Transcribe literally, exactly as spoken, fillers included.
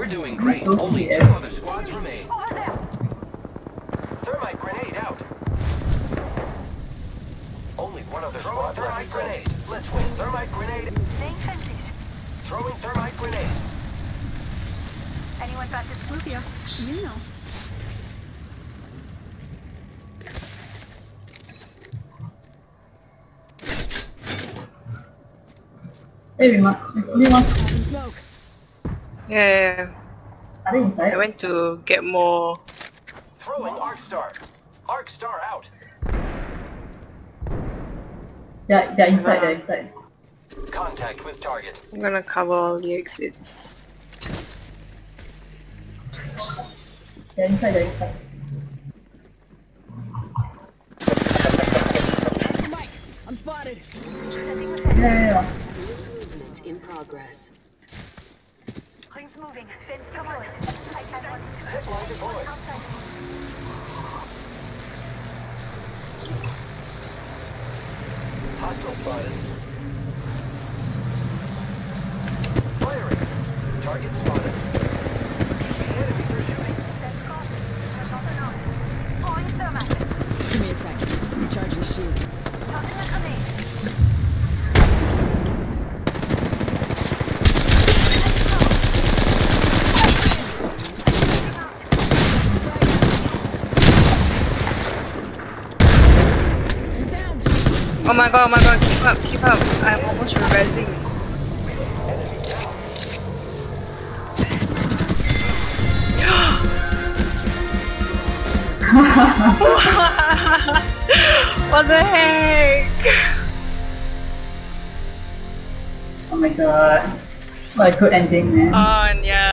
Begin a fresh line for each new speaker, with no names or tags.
We're doing great. Only two other squads remain. Thermite grenade out. Only one other squad. Thermite grenade. Let's win. Thermite grenade.
Laying fences.
Throwing thermite grenade.
Anyone passes
Rubio, you know.
Maybe not. Maybe not.
smoke.
Yeah,
I think
I
inside.
went to get more.
Throwing arc star. Arc star out.
Yeah, yeah, inside, yeah, inside.
Contact with target.
I'm gonna cover all the exits.
Yeah, inside, yeah, inside.
Mike, I'm spotted.
Yeah, yeah, yeah.
Movement in progress. Rings moving. Fence deployed. I can one.
Zipline deployed. Hostile spotted. Firing. Target spotted. The enemies are shooting.
Throwing thermite.
Give me a second. Recharging shields.
Tossing a grenade.
Oh my god, oh my god, keep up, keep up. I'm almost reversing. What the heck?
Oh my god. What a good ending, man.
Oh, and yeah.